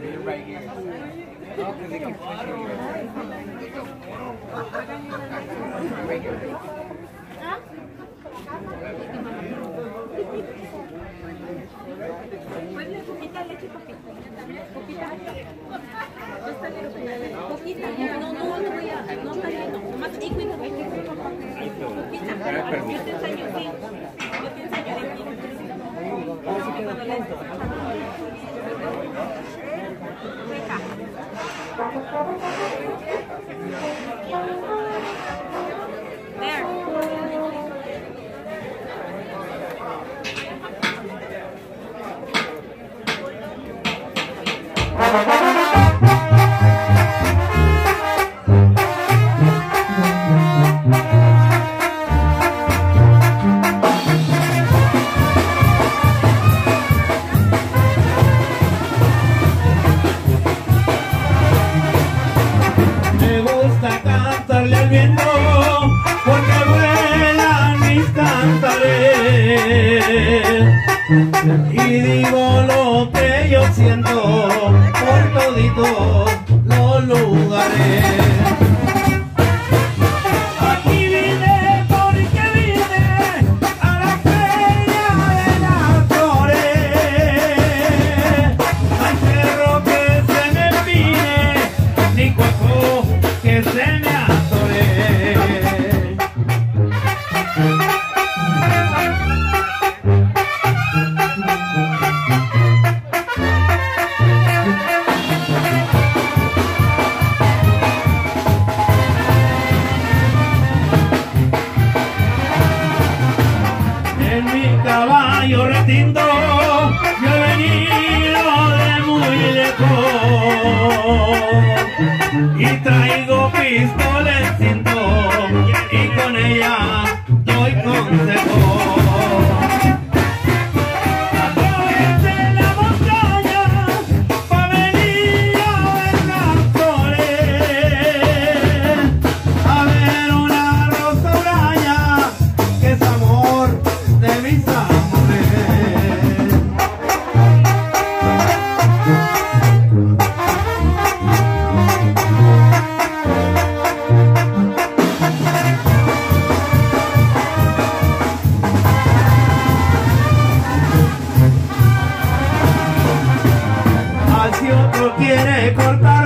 Right here. Oh, because they can push you. Right here. Ponle poquita leche, papito. Poquita. Poquita. No voy a. No, cariño. Más líquido. Poquita. Yo te enseño, sí. Yo te enseño de aquí. There. Me gusta cantarle al viento porque vuelan mis cantares y digo lo que yo siento por toditos los lugares. Aquí vine porque vine a la feria de las flores. No hay cerro que se me empine, ni cuajo que se me atore. En mi caballo retinto yo he venido de muy lejos y traigo pistola en cinto y con ella doy consejo. Atraviese la montaña pa' venir a ver las flores, a ver una rosa huraña que es amor de mis amores. Al si otro quiere cortar